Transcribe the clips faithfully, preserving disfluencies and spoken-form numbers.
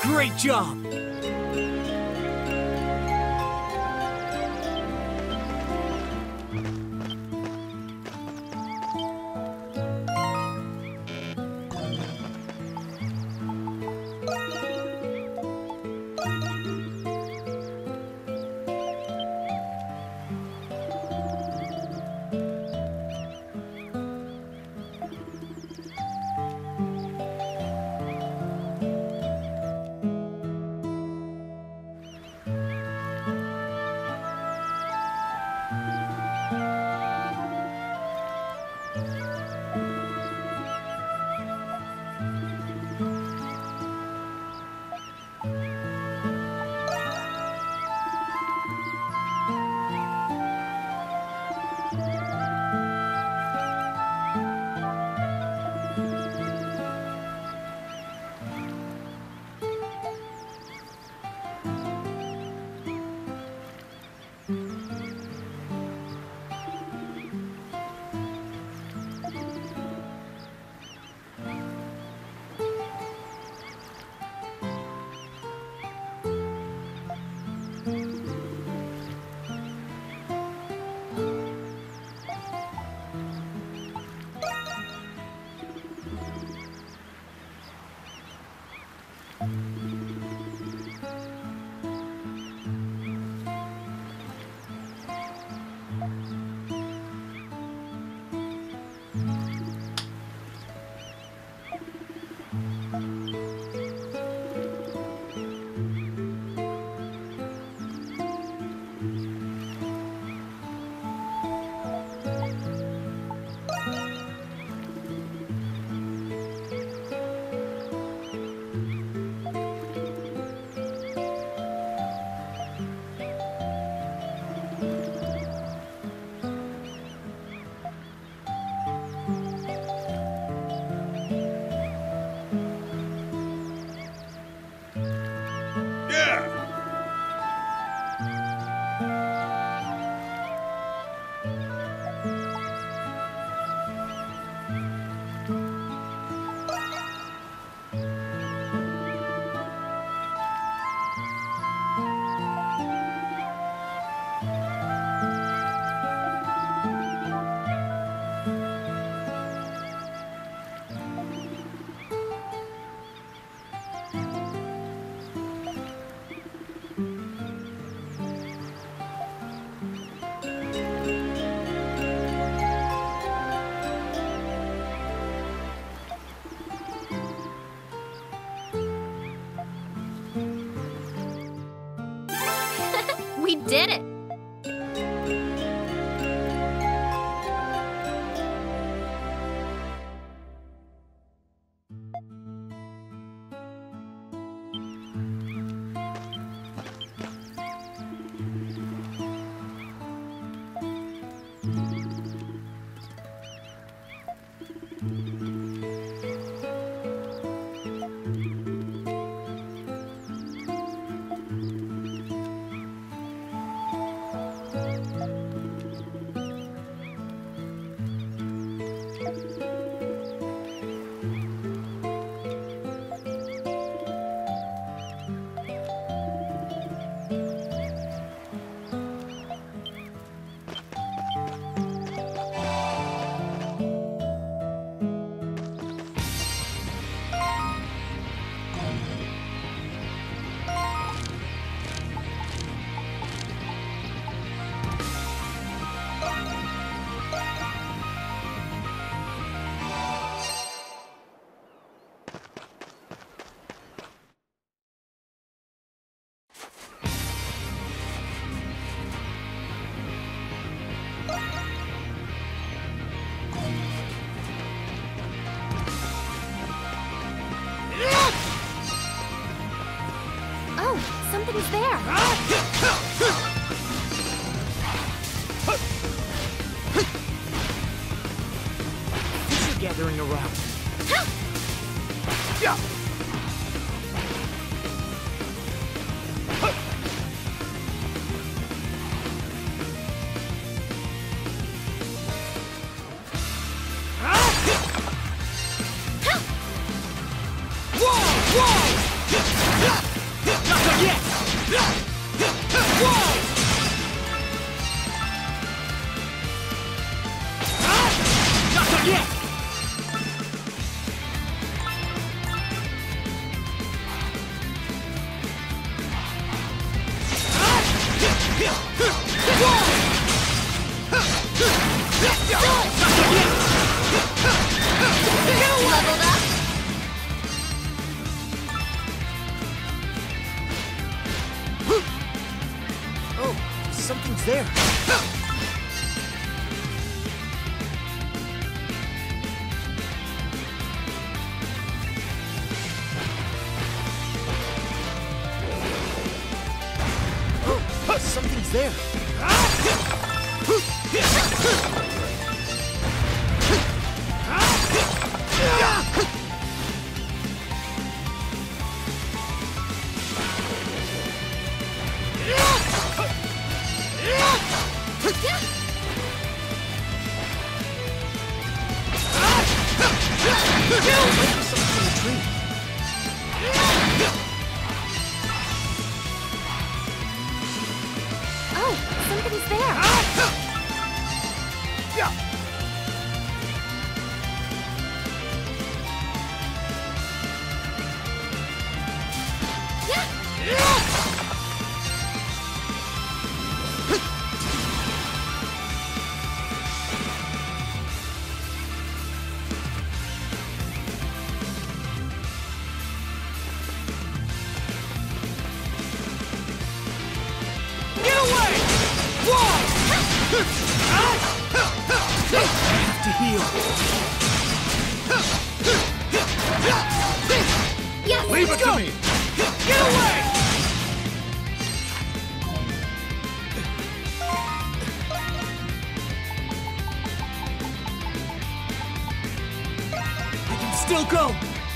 Great job! We did it! Something's there. Fish are gathering around. Yeah. Whoa! Whoa! Oh, something's there. Oh, something's there. To heal. Yes, Leave let's it go. to me! Get away! I can still go.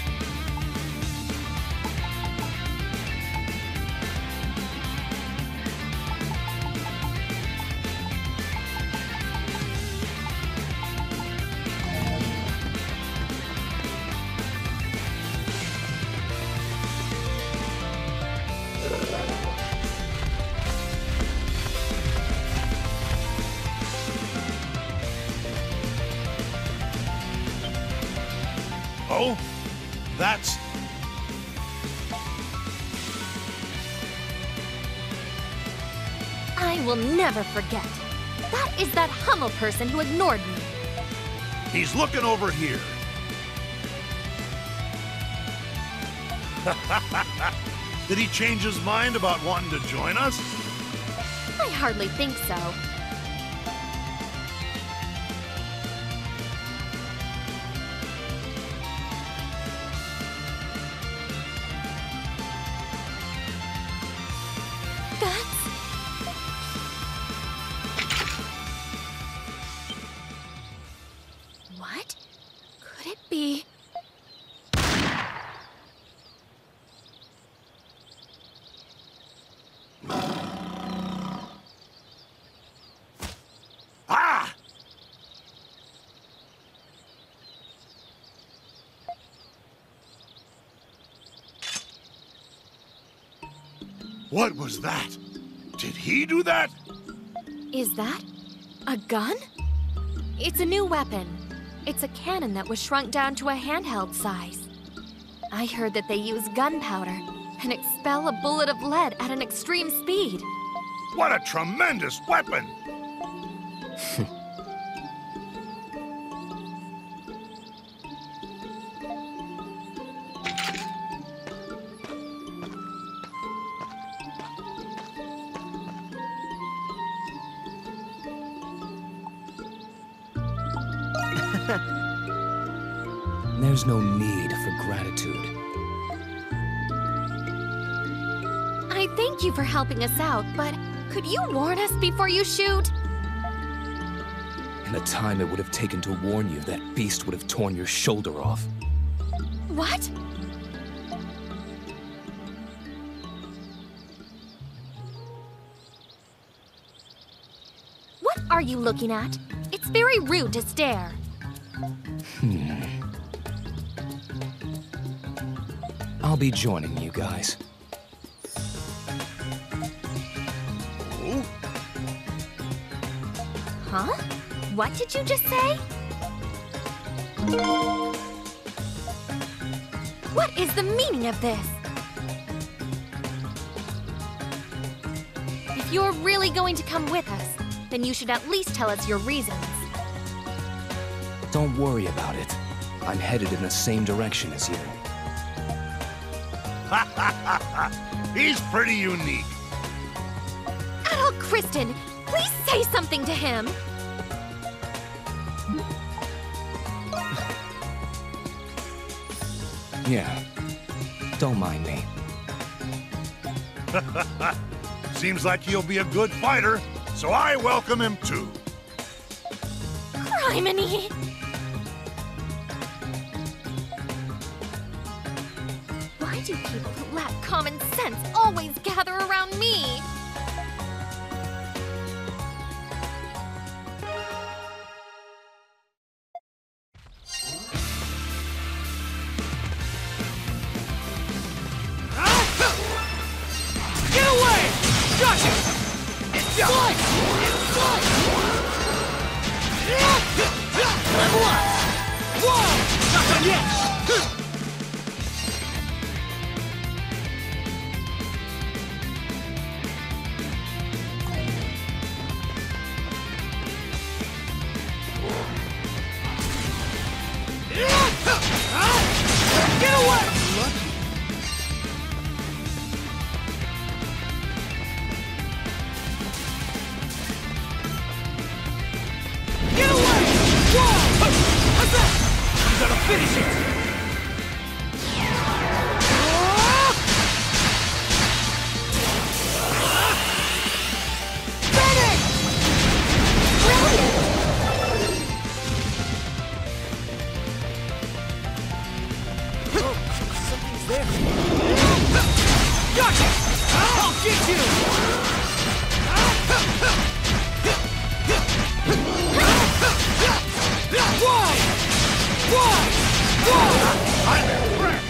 Oh? That's... I will never forget. That is that Hummel person who ignored me. He's looking over here. Did he change his mind about wanting to join us? I hardly think so. That's... What? Could it be... Ah! What was that? Did he do that? Is that a gun? It's a new weapon. It's a cannon that was shrunk down to a handheld size. I heard that they use gunpowder and expel a bullet of lead at an extreme speed. What a tremendous weapon! There's no need for gratitude. I thank you for helping us out, but could you warn us before you shoot? In the time it would have taken to warn you, that beast would have torn your shoulder off. What? What are you looking at? It's very rude to stare. Hmm. I'll be joining you guys. Oh? Huh? What did you just say? What is the meaning of this? If you're really going to come with us, then you should at least tell us your reasons. Don't worry about it. I'm headed in the same direction as you. He's pretty unique. Adult Kristen, please Say something to him! Yeah. Don't mind me. Seems like he'll be a good fighter, so I welcome him too. Criminy! Why do people who lack common sense always gather around me? Get away! Gotcha! Slice! Slice! Level up! Whoa! Not done yet! Get away! Get away! Whoa! How's that? You gotta finish it! Something's there. Gotcha! I'll get you! Why? Why? Why? I'm impressed.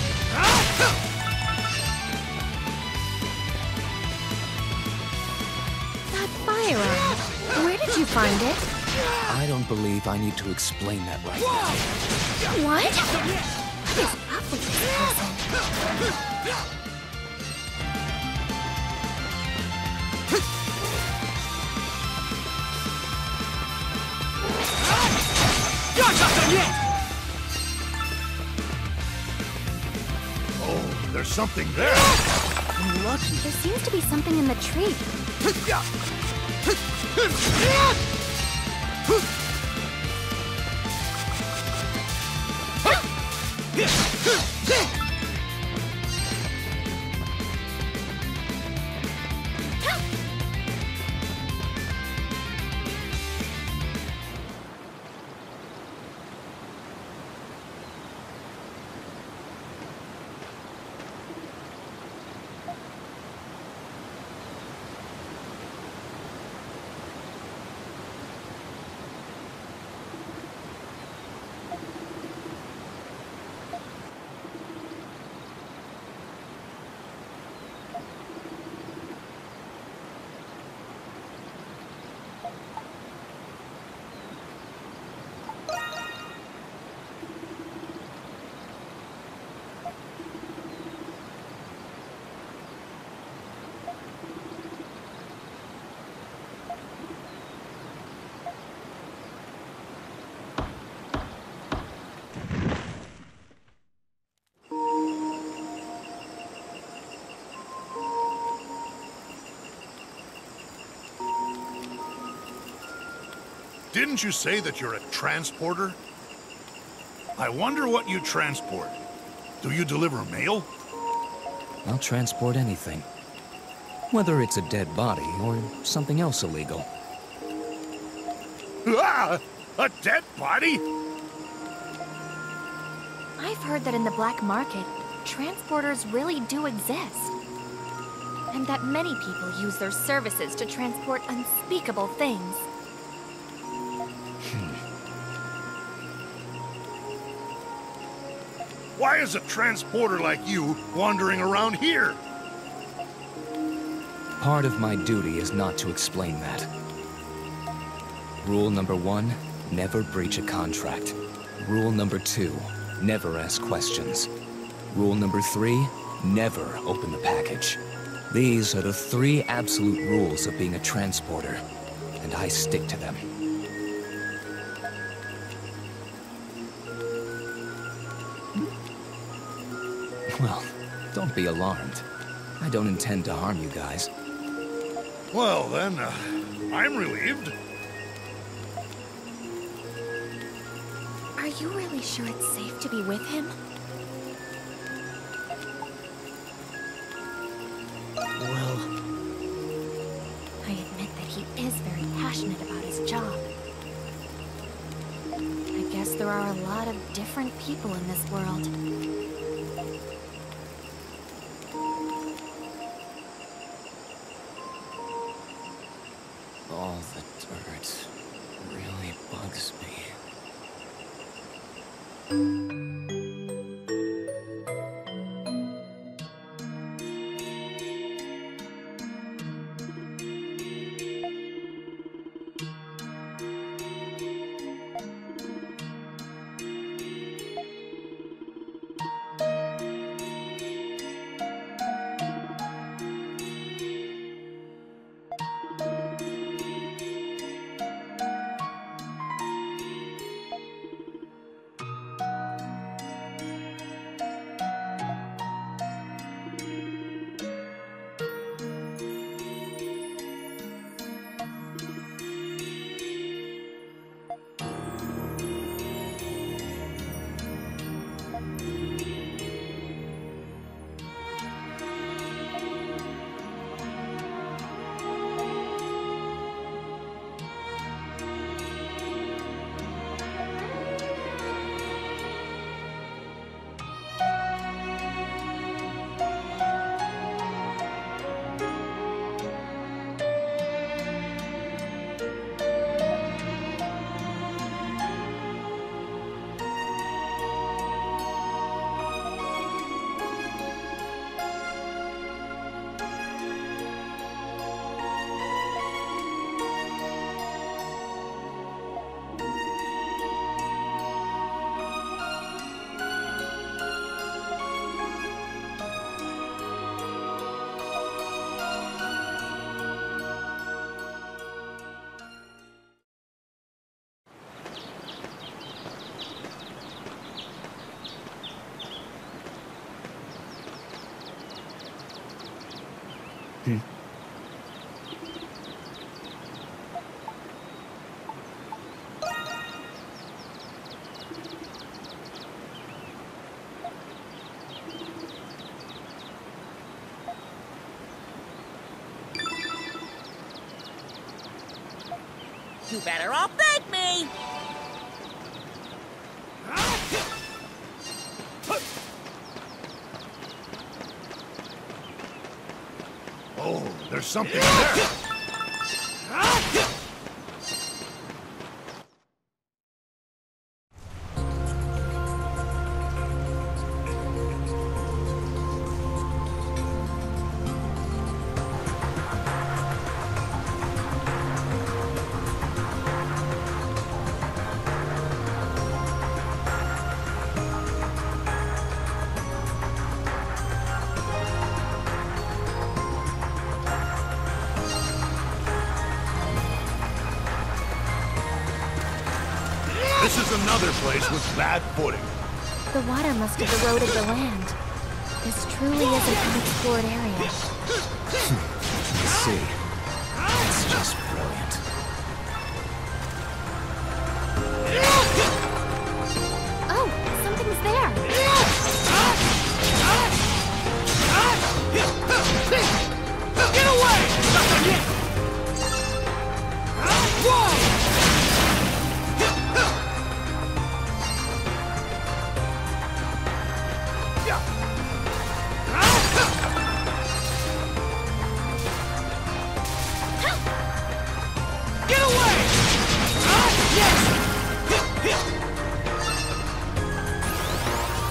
That firearm. Where did you find it? I don't believe I need to explain that right now. What? What is up with this person? You're not done yet! Oh, there's something there. I'm lucky. There seems to be something in the tree. Didn't you say that you're a transporter? I wonder what you transport. Do you deliver mail? I'll transport anything. Whether it's a dead body or something else illegal. Ah! A dead body? I've heard that in the black market, transporters really do exist. And that many people use their services to transport unspeakable things. Why is a transporter like you wandering around here? Part of my duty is not to explain that. Rule number one, never breach a contract. Rule number two, never ask questions. Rule number three, never open the package. These are the three absolute rules of being a transporter, and I stick to them. Well, don't be alarmed. I don't intend to harm you guys. Well then, uh, I'm relieved. Are you really sure it's safe to be with him? Well... I admit that he is very passionate about his job. I guess there are a lot of different people in this world. all the dirt really bugs me. Hmm. You better all thank me! Oh, there's something there! This is another place with bad footing. The water must have eroded the land. This truly is an unexplored area. I see. It's just brilliant. Oh, something's there. Get away! Whoa! Get away! Yes!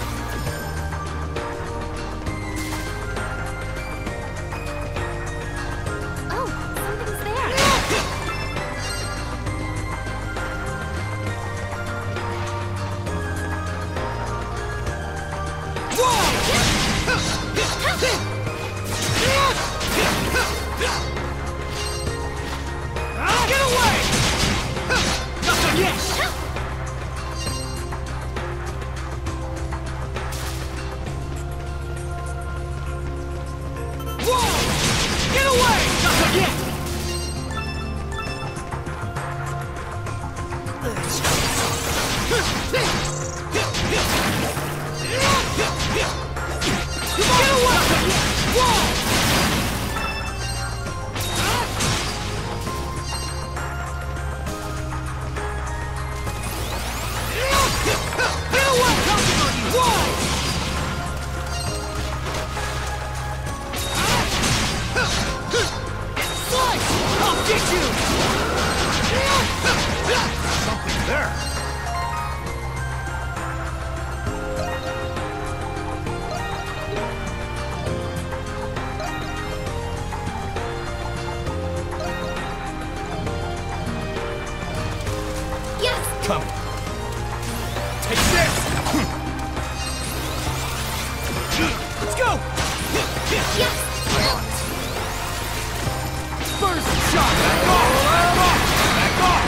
Something there. Yes! Come. Take this! Let's go! Yes! First shot! Back off! Back off! Back off!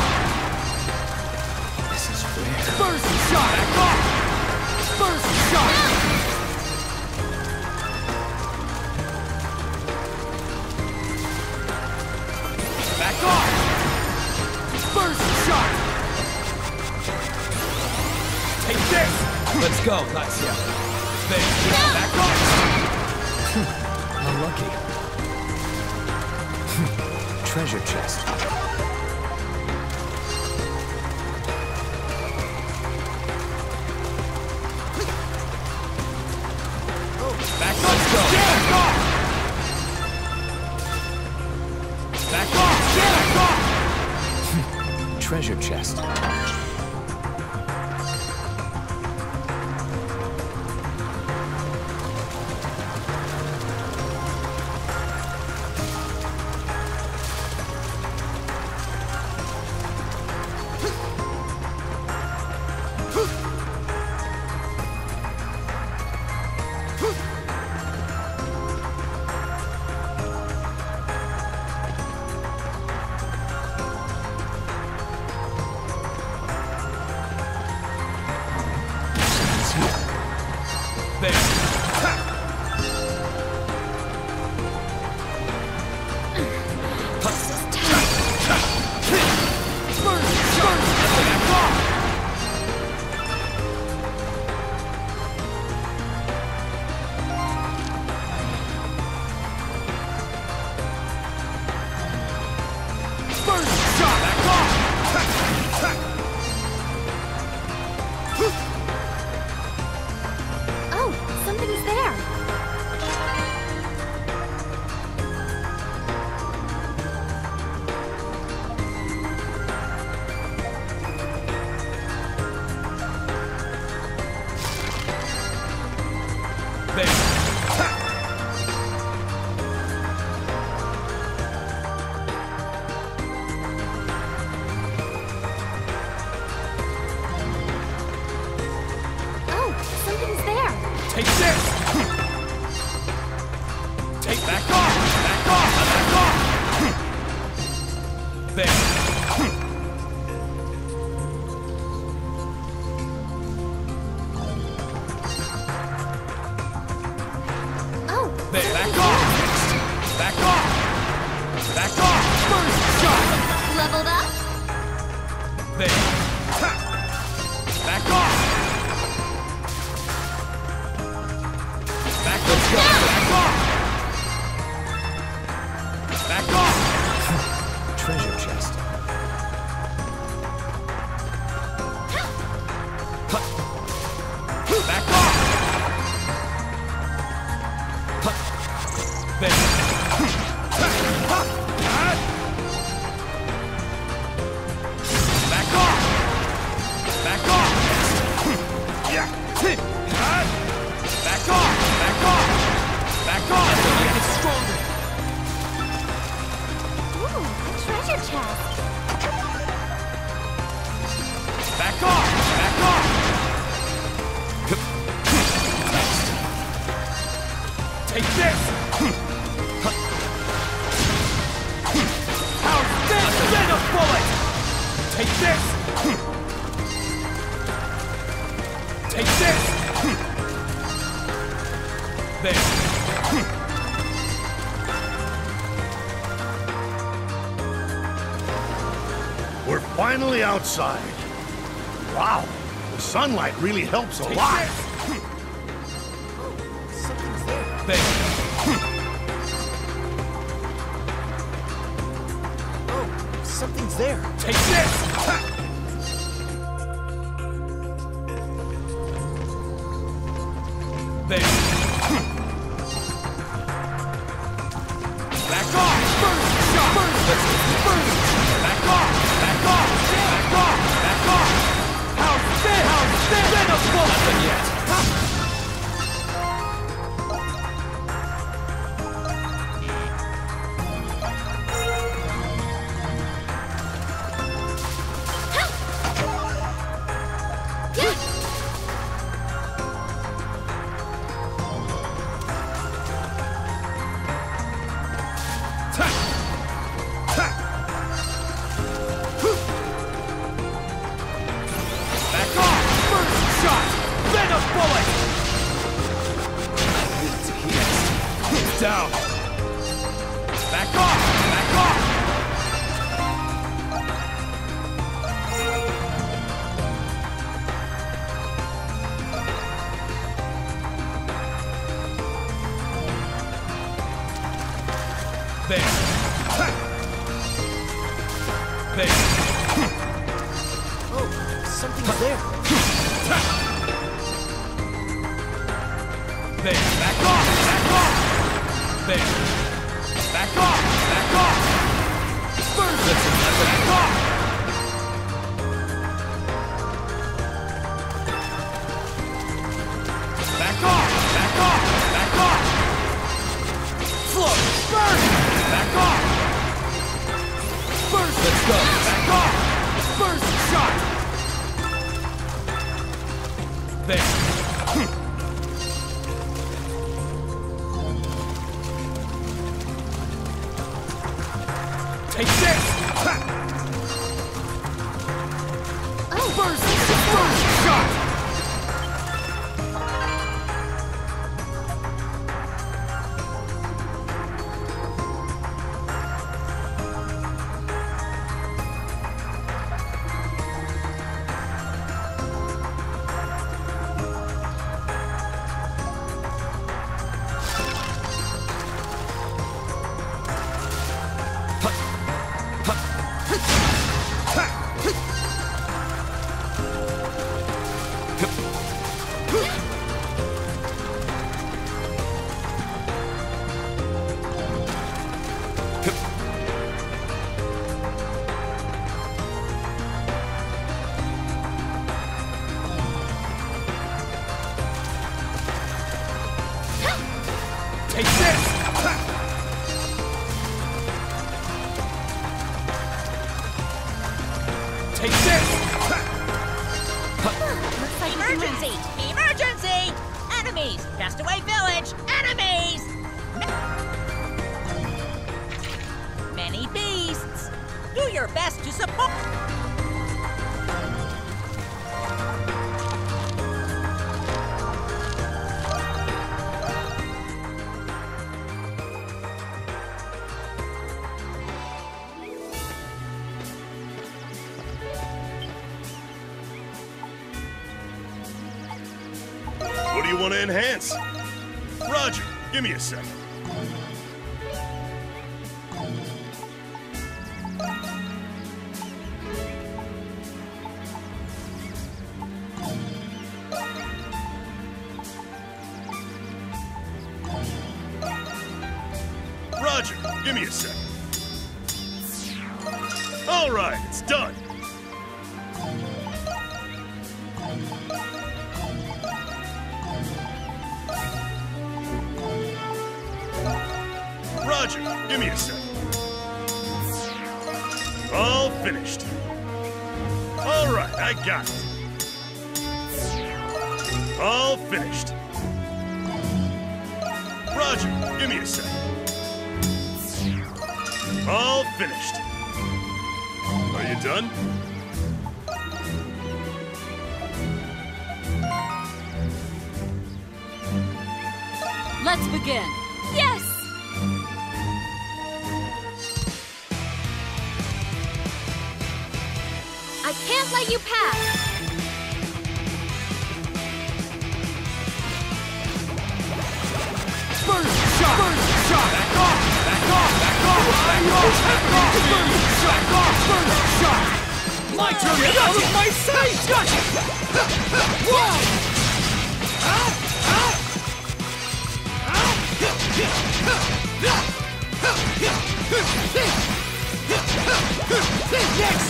This is rare. First shot! Back off! First shot! Back off! First shot! Take this! Let's go, Laxia. There. Back off! How lucky. Treasure chest. Back off! Let's go! Back off! Back off! Back off! Treasure chest. Take this! Take back off! Back off! Back off! There. Oh! There. Back off! Back off! Back off! First shot! Leveled up? There. Back off! Back, let's go! Back off! Back off! Treasure chest. Back off! There. Back off! Back off! Yeah. Back off! Back off! Back off! Make it stronger! Ooh, a treasure chest. Back off! Back off! Take this! How's this? Get a bullet! Take this! Take this! There. We're finally outside. Wow, the sunlight really helps a lot. Something's there. There. Oh, something's there. Take this! There. Back off! First shot! First! First! Back off! Back off! Back off! Back off! How's this? How's this? Venomable! Nothing yet. Down. Back off! Back off! There. There. Oh, something's there. There. Back off! Back off! There. Back off! Back off! First, listen, listen, back off! Back off! Back off! Back off! Float! First! Back off! First, let's go! Back off! First shot! There. Take this! Oh, First! First shot! Take this! Take this! looks like Emergency! Emergency! Enemies! Castaway Village! Enemies! Many beasts! Do your best to support... What do you want to enhance? Roger, give me a second. Roger, give me a second. All right, it's done. Roger, give me a second. All finished. All right, I got it. All finished. Roger, give me a second. All finished. Are you done? Let's begin. Yes! I can't let you pass! First shot! First shot! Back off! Back off! Back off! Back off! Back off! First shot! Back off! First shot! My turn! Get out of my sight! Gotcha! Whoa! Next!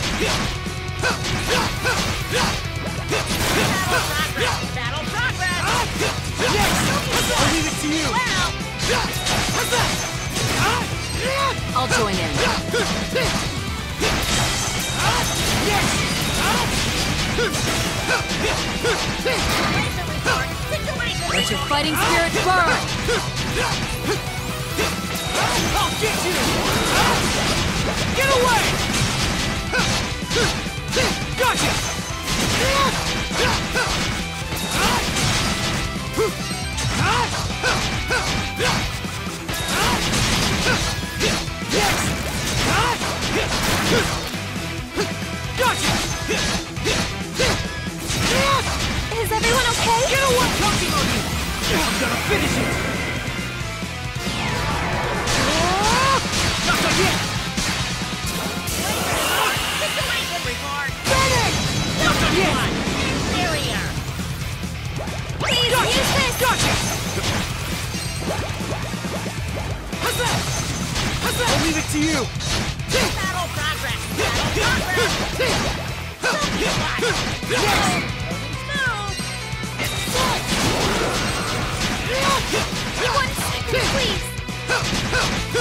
Battle progress! Next! I'll leave it to you! Well, I'll join in. situation report! Situation Let your report! fighting spirit burn! I'll get you! Get away! Gotcha! Gotcha! Is everyone okay? Get away! Talking on you! I'm gonna finish it! Not done yet! Situation report! Not done yet! Barrier! Please Gotcha! use this! Gotcha! How's that? How's that? I'll leave it to you! Battle progress! Battle progress! Yes! One second, please!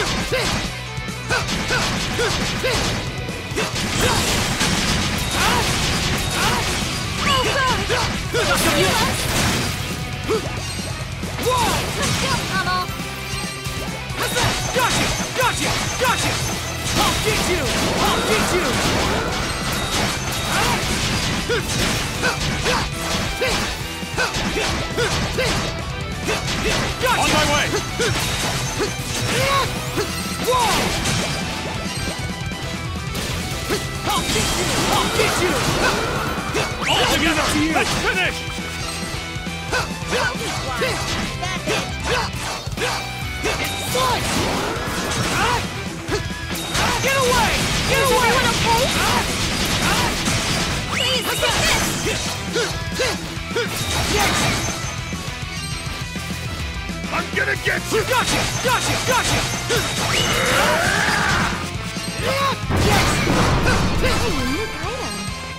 Oh, God! Save us! Whoa! Let's go, Hummel! How's that? Gotcha! Gotcha! Gotcha! I'll get you! I'll get you! Gotcha! On my way! Whoa! I'll get you! I'll get you! All together! To you. Let's finish! Slice! Get away! Get Is away! everyone okay? Please, take this! Yes! I'm gonna get you! Gotcha! Gotcha! Gotcha! Yes! Hey, unique item.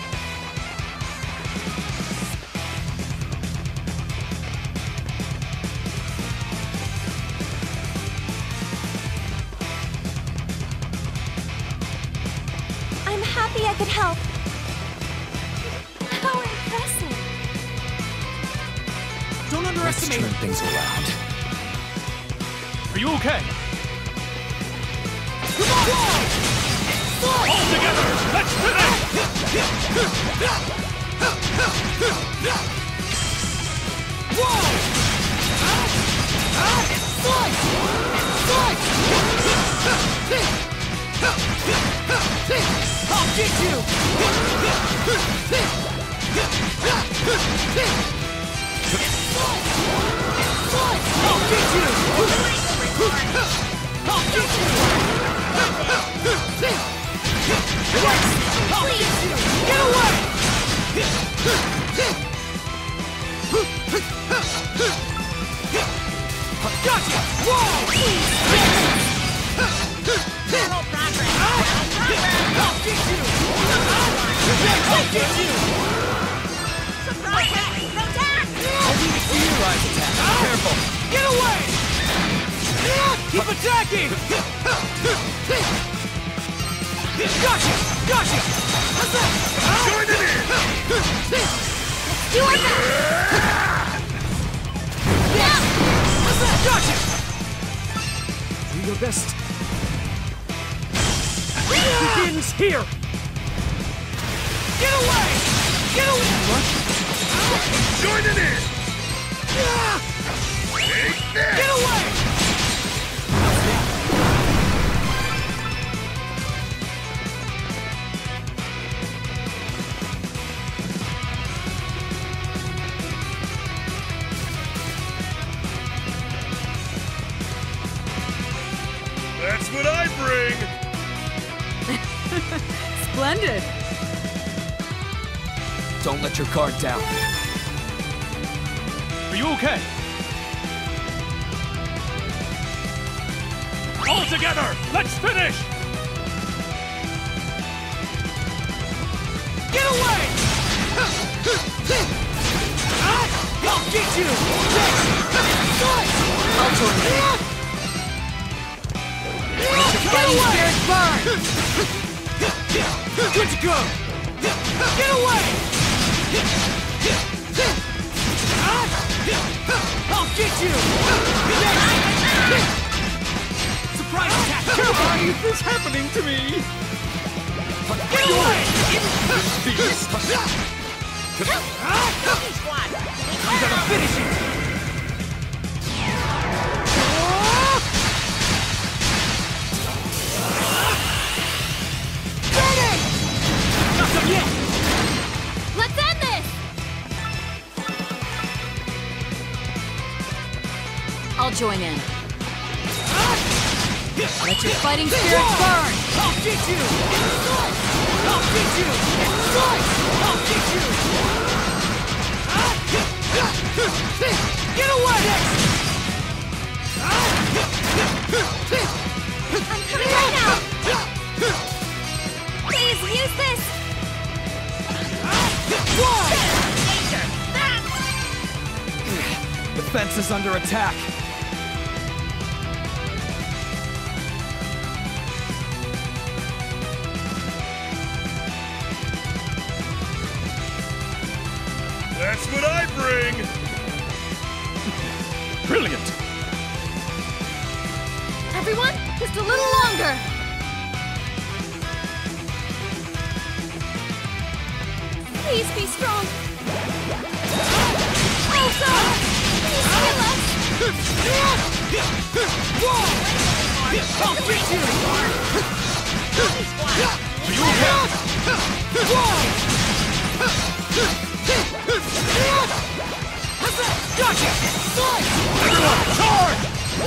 I'm happy I could help. How impressive. Don't Let's underestimate turn things around. Are you okay? Come on! All together! Let's finish! Whoa! Slice! Slice! I'll get you! Slice! I'll get you! I'll get you! Yes! I'll get you! Get away! Gotcha! Whoa! Battle progress! I'll get you! I'll get you! Surprise! Protect! I'll leave it to you, Rise Attack. Careful! Get away! Keep attacking! Gotcha! Gotcha! How's that? Join it in! Do our best! Yes! How's that? Gotcha! Do your best. Begins here! Get away! Get away! What? Join it in! Take this! Get away! bring! Splendid. Don't let your guard down. Are you okay? All together! Let's finish! Get away! I'll get you! I'll join you. Let your fighting spirit burn! Good to go! Get away! I'll get you! Surprise attack! Why is this happening to me? Get away! Beast! Cookie Squad! I'm gonna finish it! Get it! Not done yet! Let's end this! I'll join in. Let your fighting spirit burn! I'll get you! I'll get you! I'll get you! Get away! I'm coming right now! Please, use this! Danger! The fence is under attack. That's what I bring! Brilliant! Everyone, just a little longer! Please be strong! Elsa! Please heal us! I'll get you! Cookie Squad! Are you okay? Gotcha! Everyone, charge!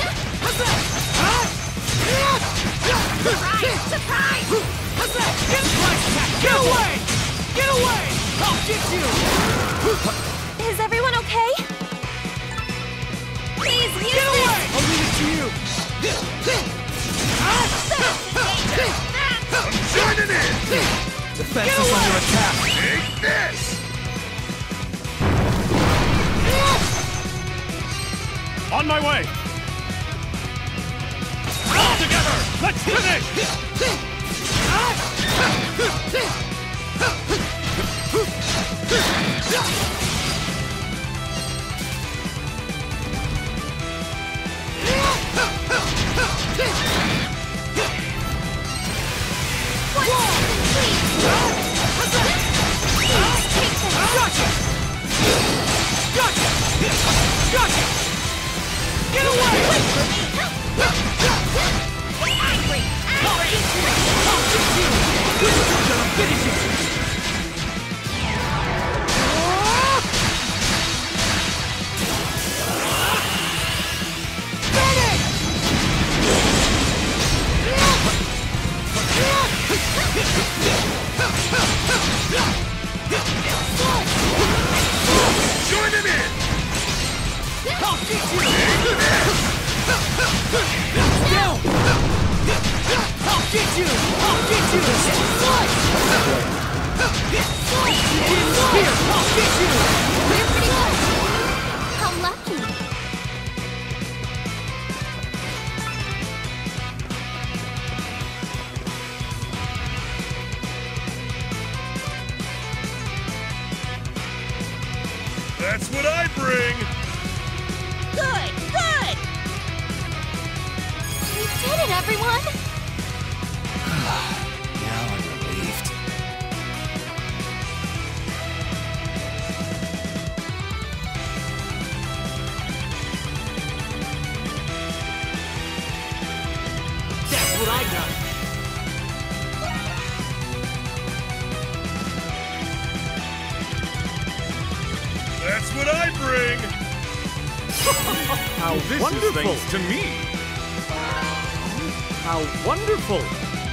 Surprise! Surprise! Get away! Get away! I'll get you! Is everyone okay? Please, use Get this! away! I'll leave it to you! I'm joining in! The fence is under attack. Take this! On my way! All together! Let's finish! Gotcha! Gotcha! Gotcha! Get away! Wait for me! Get angry! Angry! I'll get you! We're gonna finish it! Finish! Join him in! I'll get you! Go! I'll get you! I'll get you! Slice! Here! I'll get you! We're pretty good! How lucky! That's what I bring! Good! Good! We did it, everyone! Now I'm relieved. That's what I got! That's what I bring! How this Wonderful. is thanks to me! How wonderful!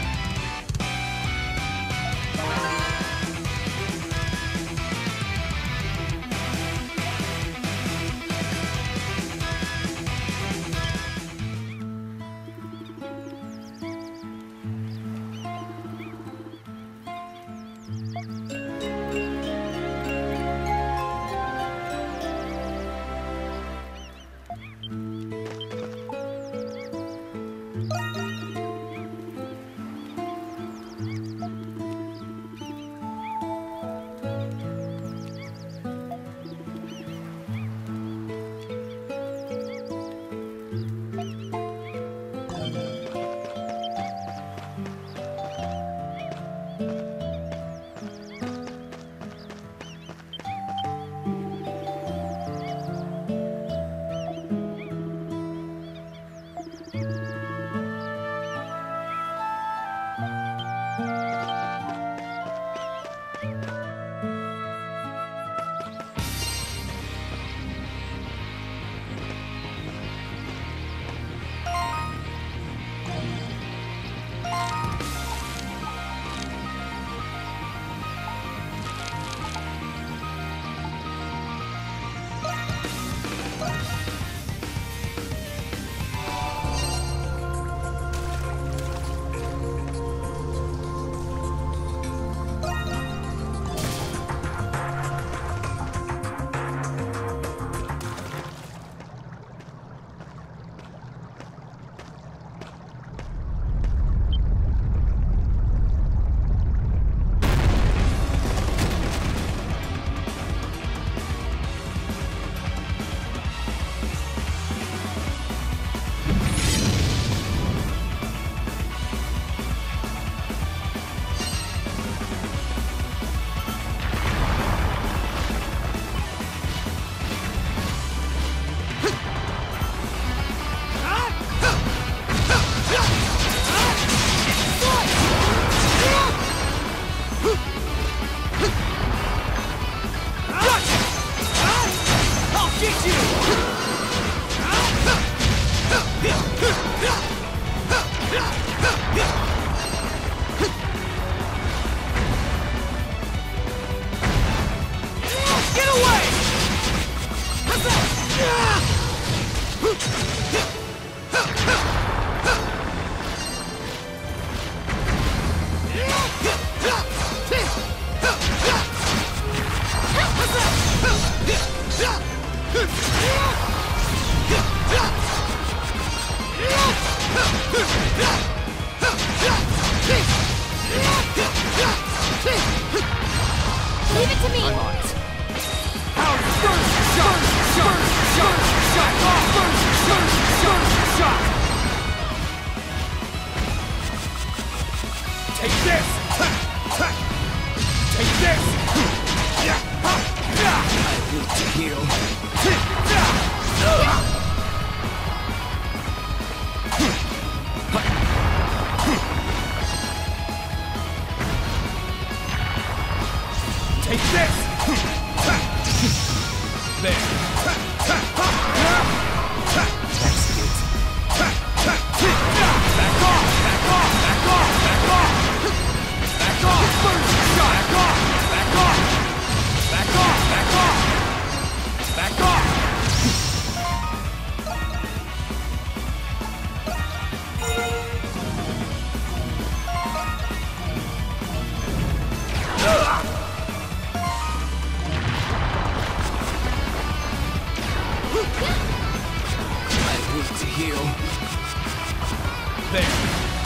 Leave it to me! I'm on it. Power! Burst! Shot! Shot! Shot! Shot! Burst! Burst! Shot! Shot! Take this! Take this! I need to heal. Take this! There. That's it. Back off! Back off! Back off! Back off! Back off! First shot! Back off! Back off! Back off! Back off! Back off! To heal. There.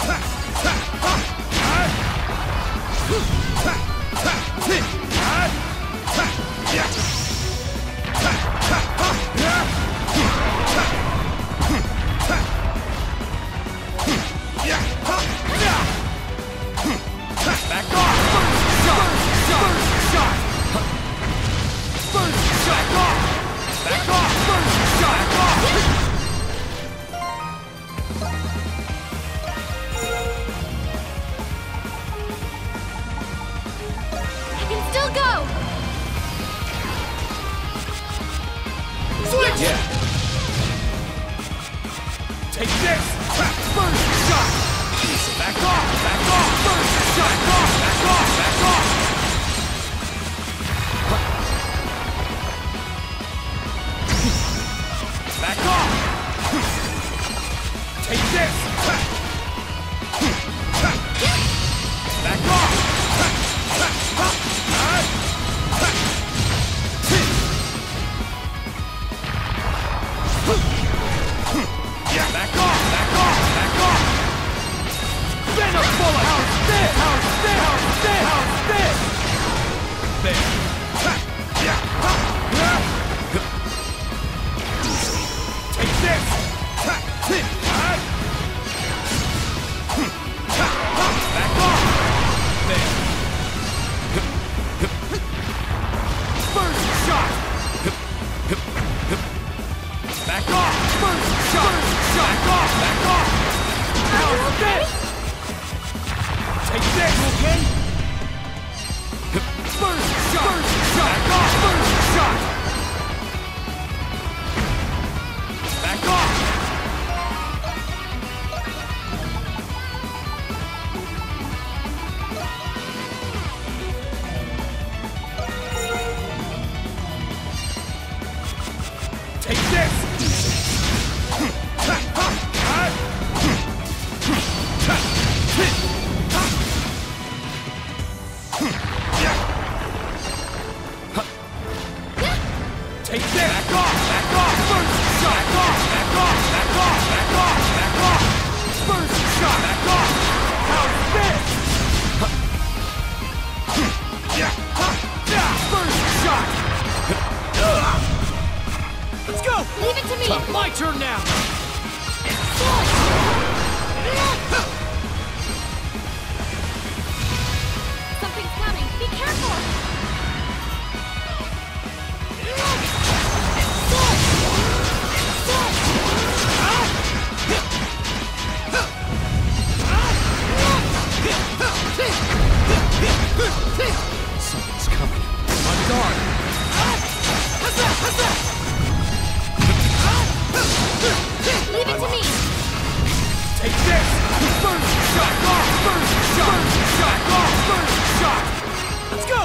Back off! First shot! First shot! First shot! Back off! Back off! First shot! Back off! I can still go! Take this! Back off! Back off! First shot! Back off! Back off! Back off! Back off! Back off! First shot! Back off! How's this? Yeah! First shot! Let's go! Leave it to me! My turn now! Something's coming! Be careful! Something's coming. On guard! Leave it to me! Take this! First shot! Off! First shot! Shot! Off! First shot! Let's go!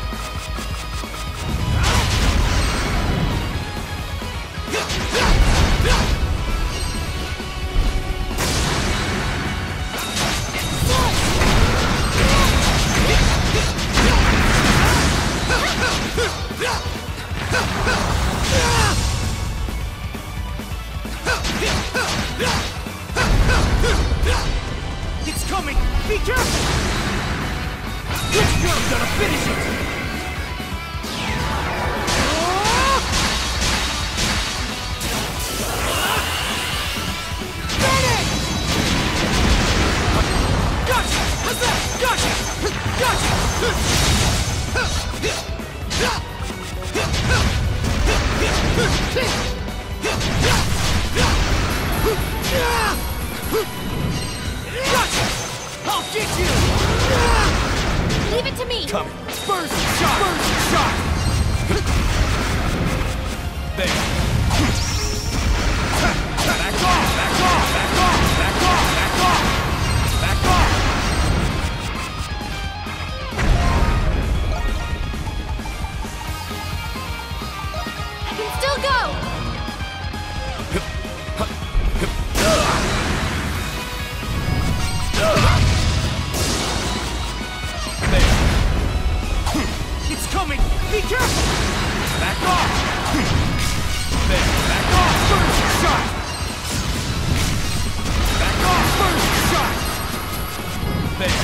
It's coming! Be careful! This girl's gonna finish it! Finish! Gotcha! Gotcha! Gotcha! Gotcha! I'll get you! Leave it to me! Coming! First shot! First shot! There! Back off! Back off! Back off! Back off! Back off! Back off! I can still go! It's coming! Be careful! Back off! There! Back off! First shot! Back off! First shot! There!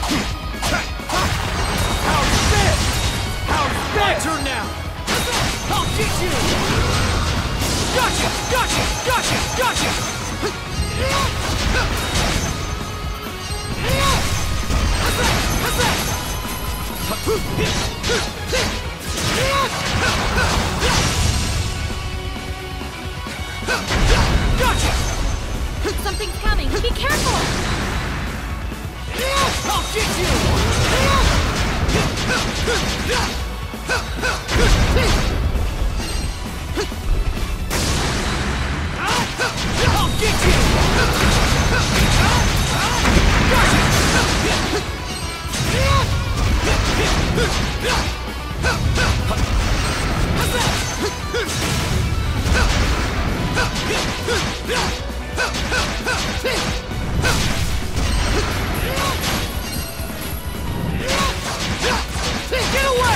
How's this? How's this? My turn now! I'll get you! Gotcha! Gotcha! Gotcha! Gotcha! Gotcha! Something's coming! Be careful! I'll get you! I'll get you! Get away!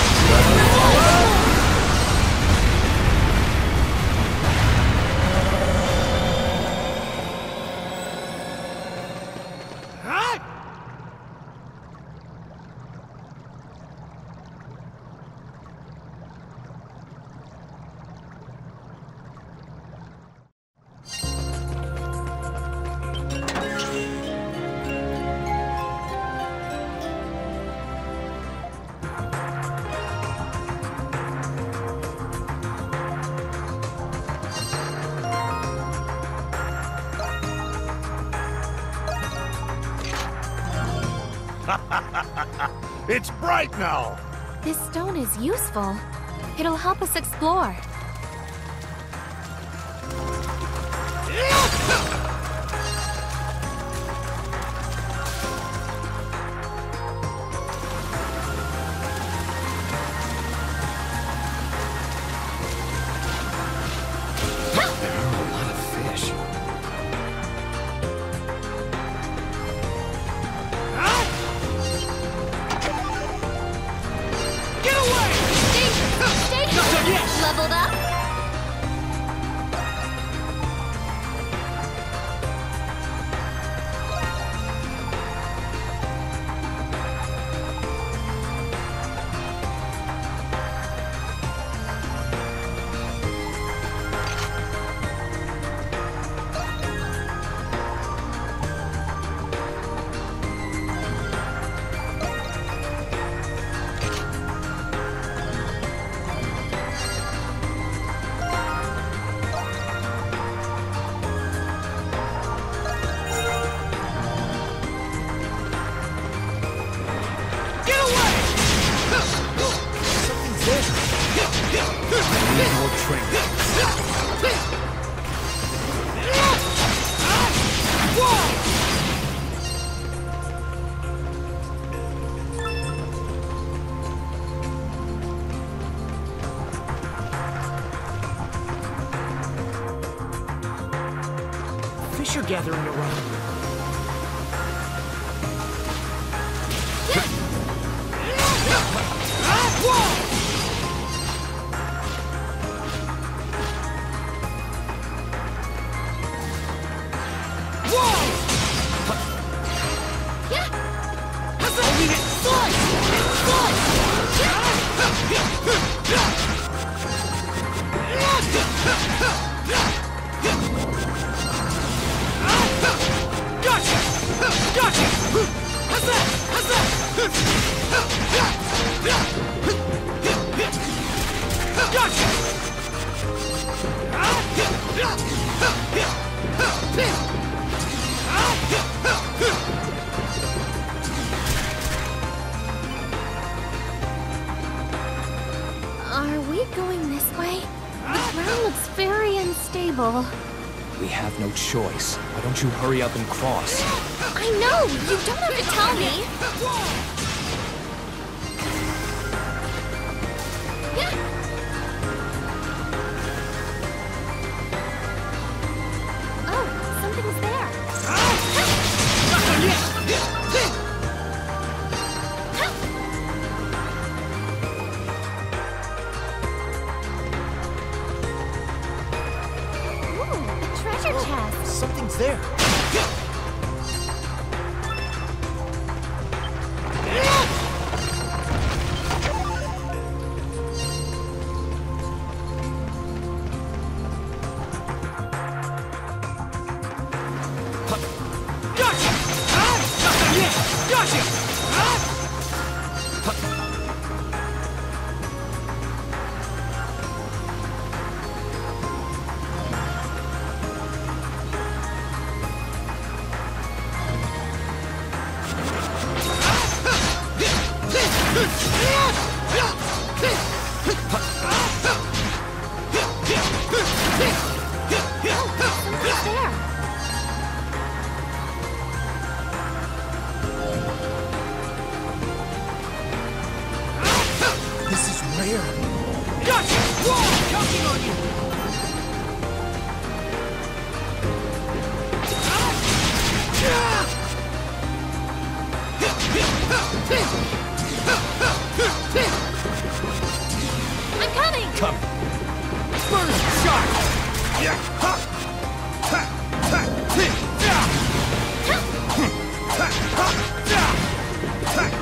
It's bright now! This stone is useful. It'll help us explore. Level training. Fish are gathering around. Are we going this way? The ground looks very unstable. We have no choice. Why don't you hurry up and cross? I know! You don't have to tell me! Oh, something's there. Ooh, a treasure chest. Something's there. Something's there. This is rare. Gotcha! Whoa! Counting on you! I'm coming! Come. First shot! Yeah. Ha. Ha. Ha. Hi. Yeah! Ha. Ha. Ha.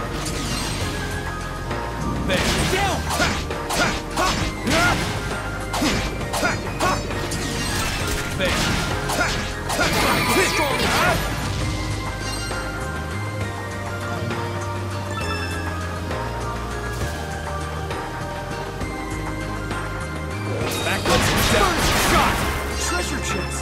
There! Down! Ha. Ha. Ha. Yeah! Ha. Ha. There! Ha. Ha. Strong, huh? Back up! First shot! Treasure chest!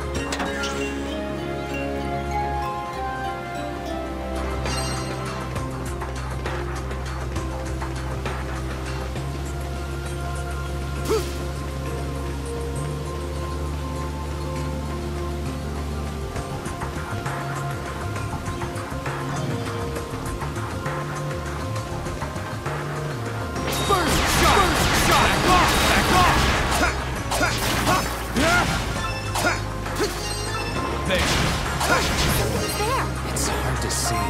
First shot! First shot! Back off! Back off! Ha. Ha. Ha. Yeah! Ha. There! Something's there. It's hard to see.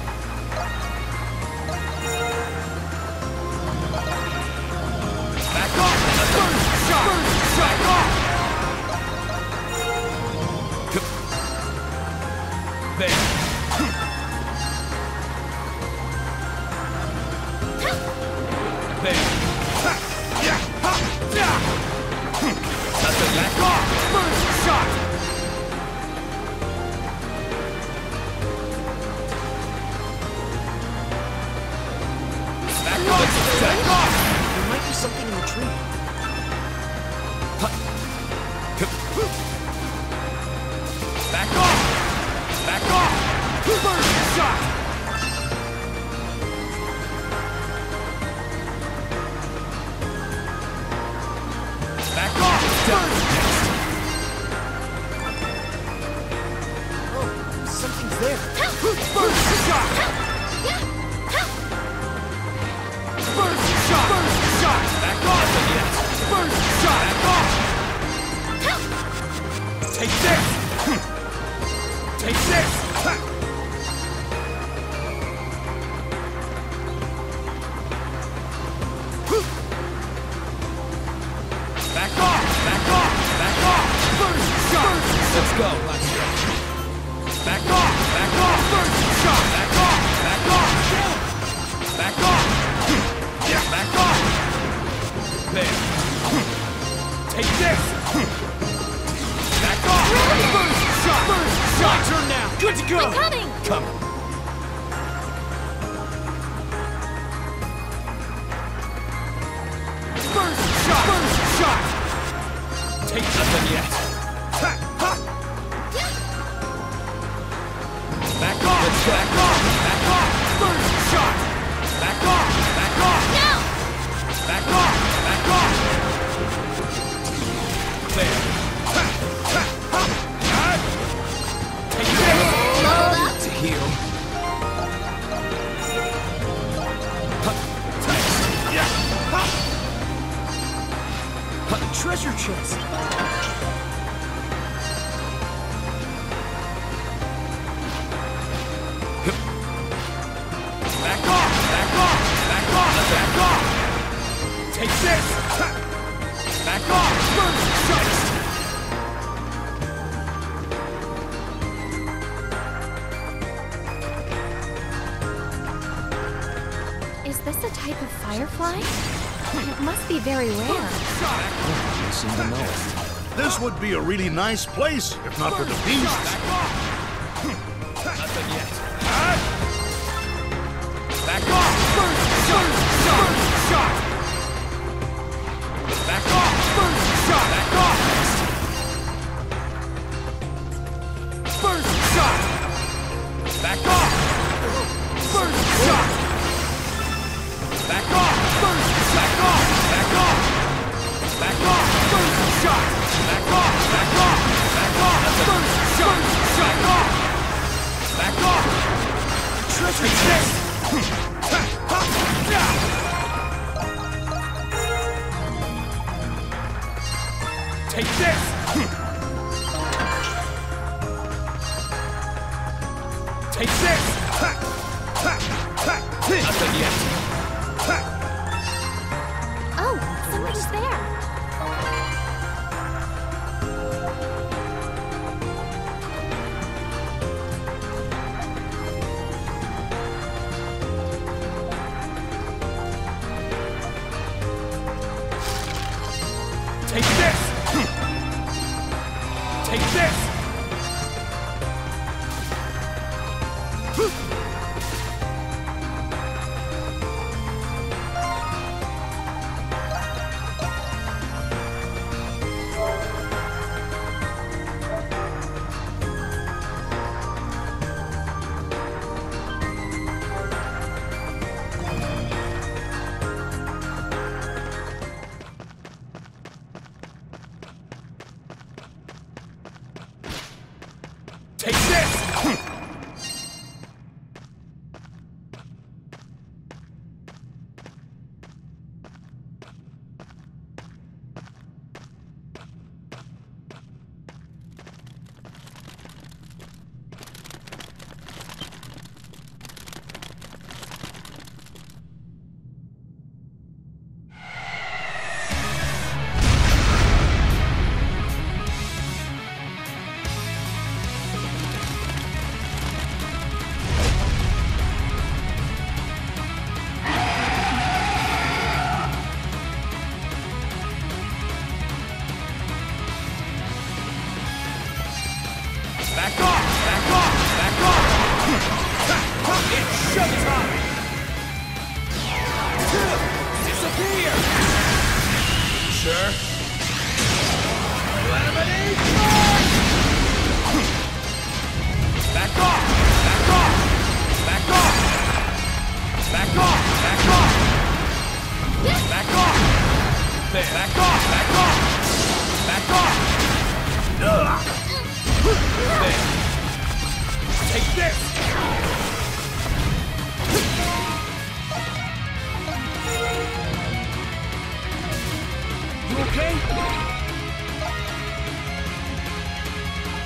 Back off! First shot! First shot! Back off! There! There! Ha. Yeah. Ha. Yeah! Nothing back off! First shot! Back off! Back off! There might be something in the tree. Back off! Back off! First shot! this! Take this! Back off! Back off! Back off! First shot! Let's go! Let's go! Back off! Back off! First shot! Back off! Back off! Back off! Yeah! Back off! There! Take this! Back off! First shot! First shot! My turn now! Good to go! I'm coming! Coming! First shot! First shot! Take nothing yet! Ha! Ha! Back off! Let's go. Back off! Back off! First shot! Back off! Back off! No! Back off! Back off! There! Ha! Ha! Ha! Ha! Take this! Leveled up? To heal. Yeah! Ha! Treasure chest! Back off! Back off! Back off! Back off! Take this! Ha! Back off! First shot! Is this a type of firefly? It must be very rare. You seem to know it. This would be a really nice place if not for the beasts. Back off! Nothing yet. Ha! Back off! First shot! First shot! Back off! First shot! Back off! First shot! Back off! First shot! Back off! First back off! Back off! Back off! First shot! Back off! Back off! Back off! First shot! Back off! Back off! Treasure chest! Take this! Take this! Nothing yet! Oh, somebody's there. Take this! Take this! Take this! Back off! Back off! Back off! It's showtime! Disappear! Sure? Eliminate! Back off! Back off! Back off! Back off! Back off! Back off! There! Back off! Back off! Back off! Ugh. There. Take this! You okay?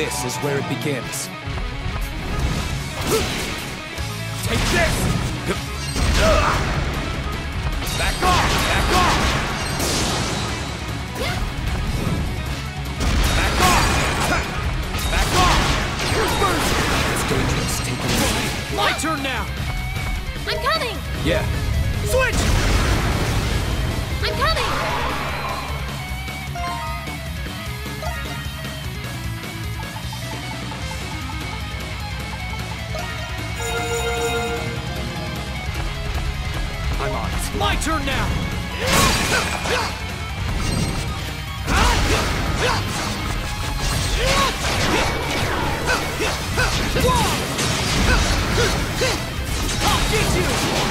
This is where it begins. Take this! Back off! Back off! Back off! Back off! It's dangerous. Take it easy. My turn now! I'm coming! Yeah. Switch! I'm coming! I'm on it. My turn now! I'll get you!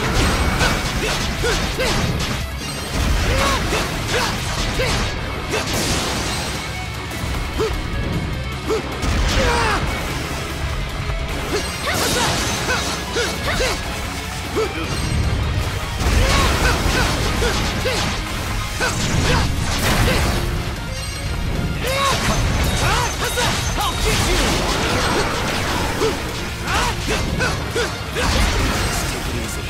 I'll get you! Take it easy.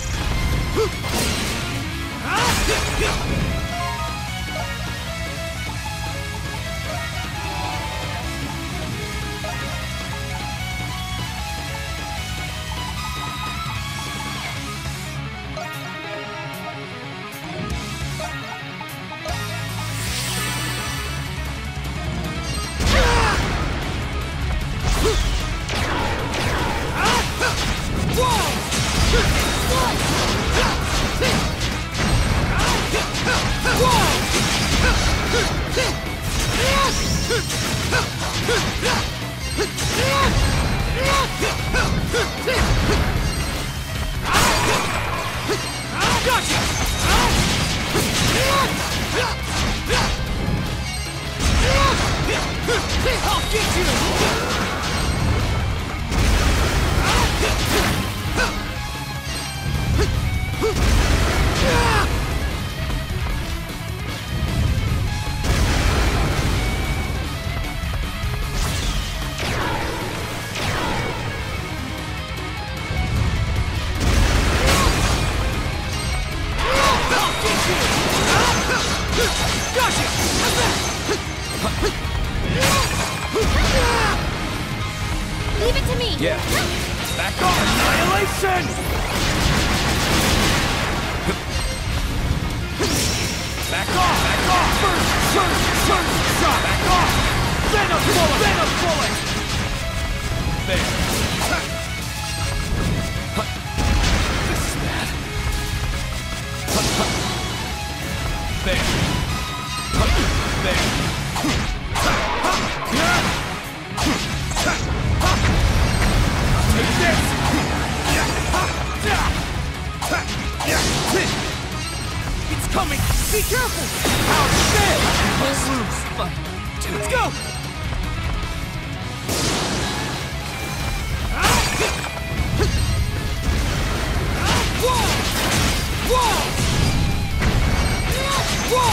I'll get you! Leave it to me! Yeah. Back off! Annihilation! Back off! Back off! First! First! First! Shot! Back off! Venom bullet! Venom bullet! There. This is bad. There. There. Take this! It's coming! Be careful! How shit! Let's lose. But Let's go! Whoa! Whoa! Whoa!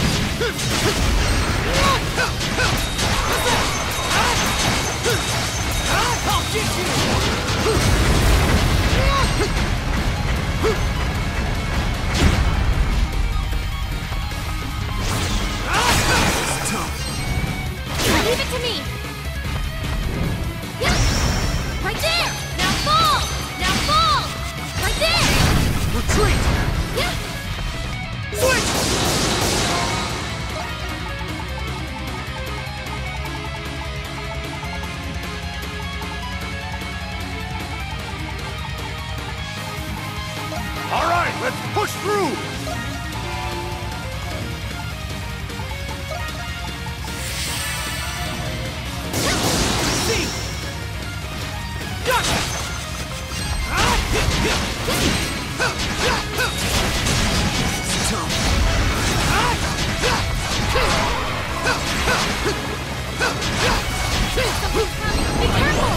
I'll get you! Leave it to me! Yeah. Right there! Now fall! Now fall! Right there! Retreat! Yeah. Switch! All right, let's push through! See! Gotcha! Be careful!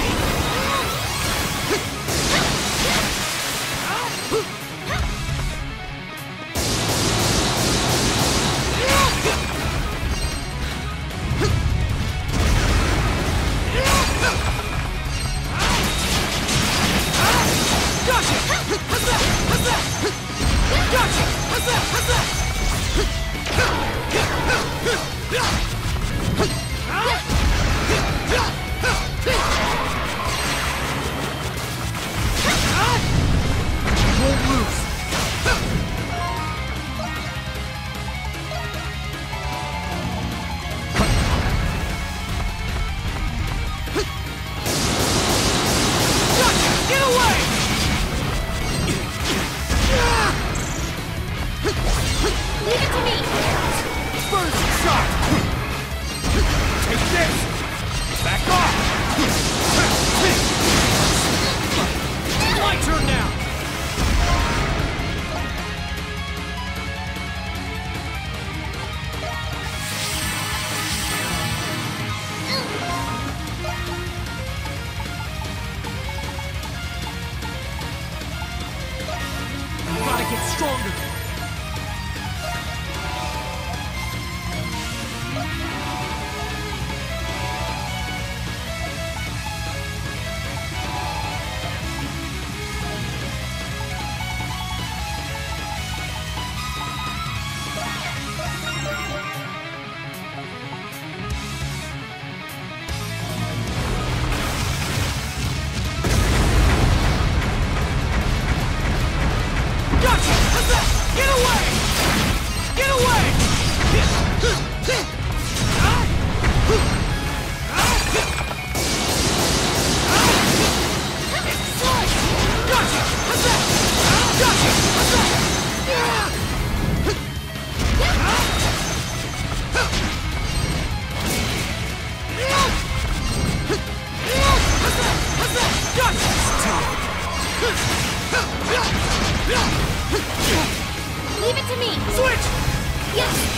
Leave it to me! Switch! Yes!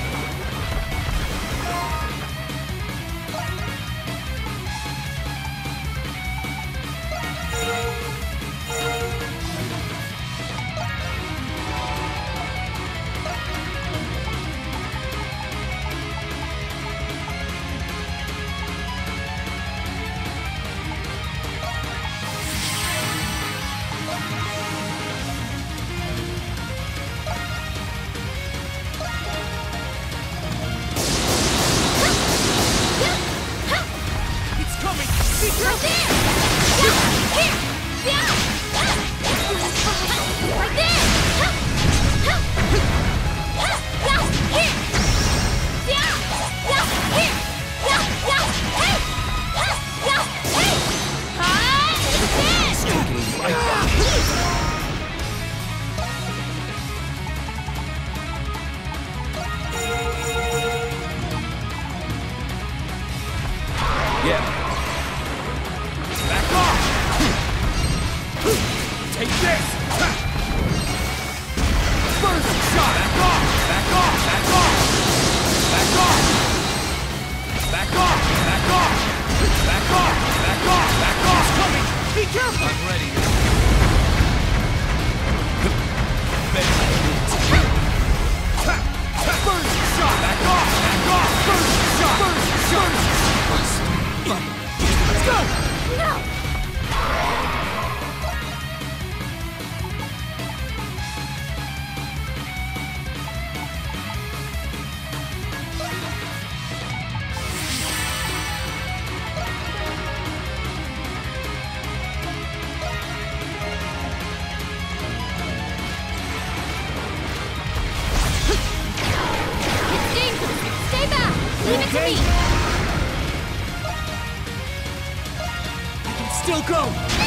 Still go!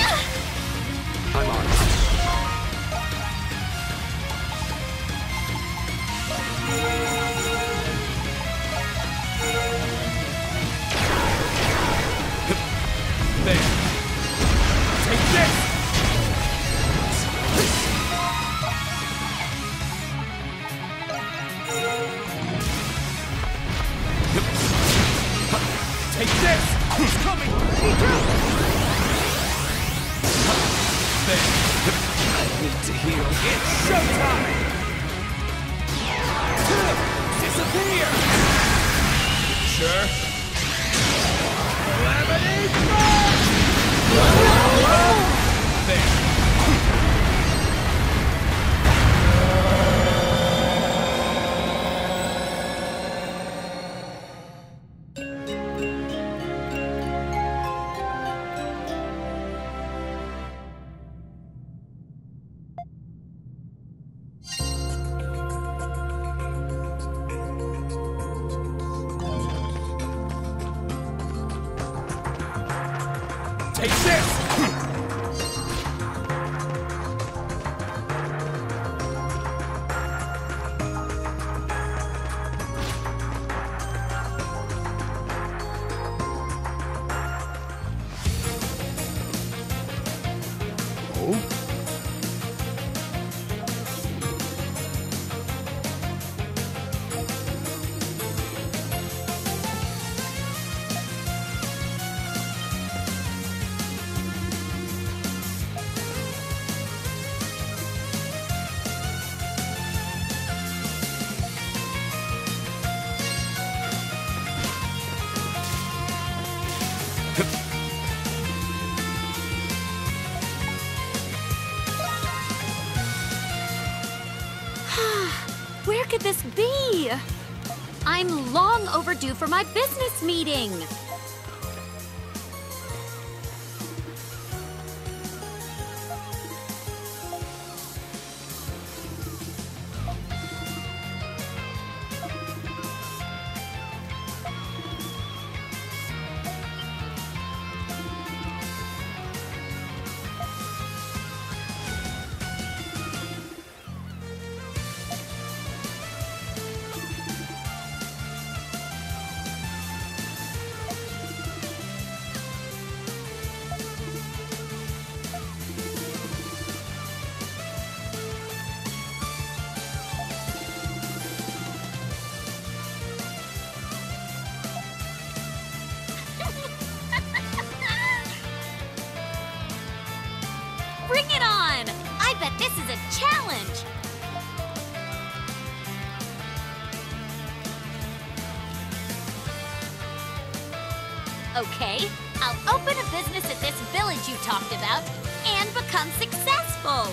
I'm on. There. Take this! Take this! He's coming! Be careful! There. I need to heal. It's showtime! Disappear! Sure? Calamity Burst! There. Take this! Where could this be? I'm long overdue for my business meeting. Bring it on! I bet this is a challenge! Okay, I'll open a business at this village you talked about and become successful!